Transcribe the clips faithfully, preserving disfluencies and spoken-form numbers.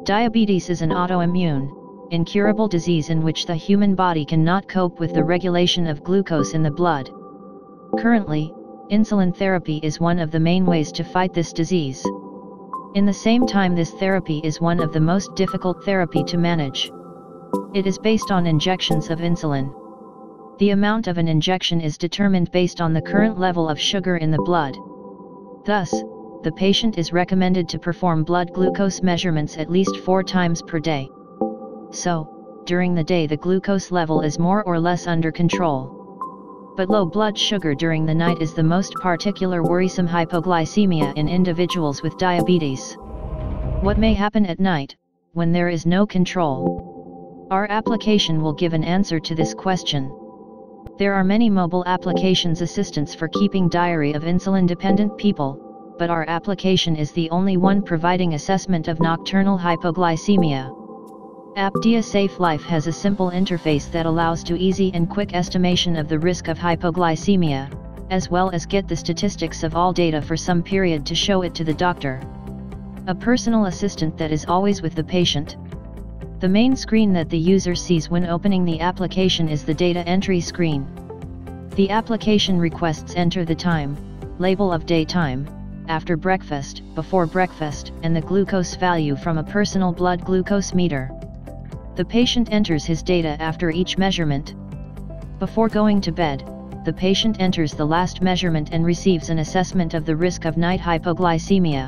Diabetes is an autoimmune, incurable disease in which the human body cannot cope with the regulation of glucose in the blood. Currently, insulin therapy is one of the main ways to fight this disease. In the same time, this therapy is one of the most difficult therapy to manage. It is based on injections of insulin. The amount of an injection is determined based on the current level of sugar in the blood. Thus, the patient is recommended to perform blood glucose measurements at least four times per day. So, during the day the glucose level is more or less under control. But low blood sugar during the night is the most particular worrisome hypoglycemia in individuals with diabetes. What may happen at night, when there is no control? Our application will give an answer to this question. There are many mobile applications assistants for keeping diary of insulin-dependent people, but our application is the only one providing assessment of nocturnal hypoglycemia. App DiaSafe Life has a simple interface that allows to easy and quick estimation of the risk of hypoglycemia, as well as get the statistics of all data for some period to show it to the doctor. A personal assistant that is always with the patient. The main screen that the user sees when opening the application is the data entry screen. The application requests enter the time, label of daytime, after breakfast, before breakfast, and the glucose value from a personal blood glucose meter. The patient enters his data after each measurement. Before going to bed, the patient enters the last measurement and receives an assessment of the risk of night hypoglycemia.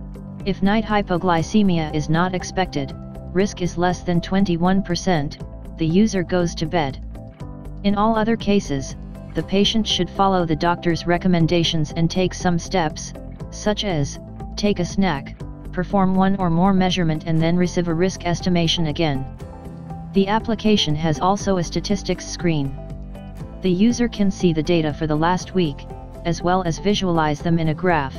If night hypoglycemia is not expected, risk is less than twenty-one percent, the user goes to bed. In all other cases, the patient should follow the doctor's recommendations and take some steps, such as, take a snack, perform one or more measurement and then receive a risk estimation again. The application has also a statistics screen. The user can see the data for the last week, as well as visualize them in a graph.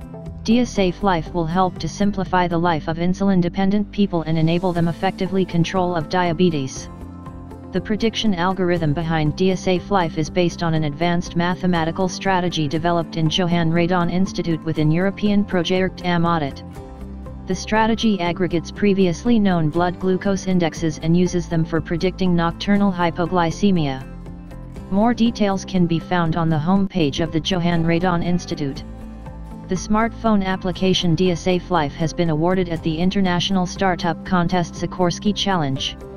DiaSafe Life will help to simplify the life of insulin-dependent people and enable them effectively control of diabetes. The prediction algorithm behind DiaSafe Life is based on an advanced mathematical strategy developed in Johan Radon Institute within European Project A M Audit. The strategy aggregates previously known blood glucose indexes and uses them for predicting nocturnal hypoglycemia. More details can be found on the home page of the Johan Radon Institute. The smartphone application DiaSafe Life has been awarded at the International Startup Contest Sikorsky Challenge.